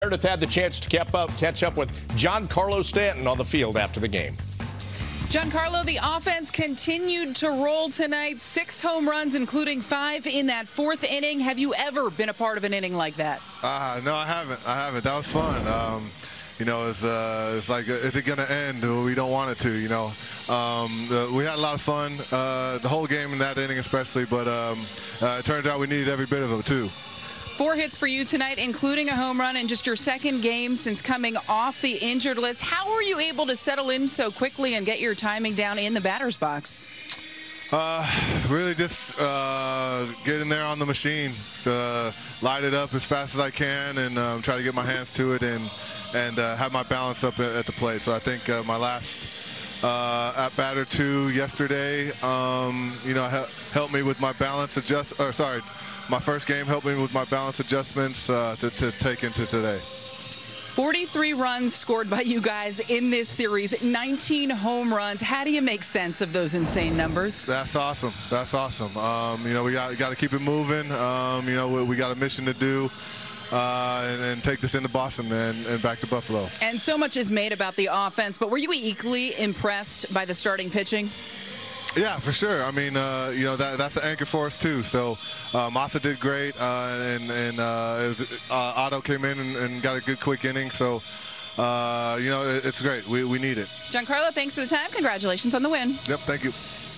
Meredith had the chance to catch up with Giancarlo Stanton on the field after the game. Giancarlo, the offense continued to roll tonight. 6 home runs, including 5 in that 4th inning. Have you ever been a part of an inning like that? No, I haven't. That was fun. You know, it's like, is it going to end? We don't want it to, you know. We had a lot of fun, the whole game in that inning especially, but it turns out we needed every bit of it, too. 4 hits for you tonight, including a home run in just your 2nd game since coming off the injured list. How were you able to settle in so quickly and get your timing down in the batter's box? Really just get in there on the machine, light it up as fast as I can, and try to get my hands to it and have my balance up at the plate. So I think my last at bat or 2 yesterday, you know, helped me with my balance my first game helped me with my balance adjustments to take into today. 43 runs scored by you guys in this series, 19 home runs. How do you make sense of those insane numbers? That's awesome. That's awesome. You know, we got to keep it moving. You know, we got a mission to do. And take this into Boston and back to Buffalo. And so much is made about the offense, but were you equally impressed by the starting pitching? Yeah, for sure. I mean, you know, that's the anchor for us too. So Massa did great, and it was, Otto came in and got a good quick inning. So you know, it's great. We need it. Giancarlo, thanks for the time. Congratulations on the win. Yep, thank you.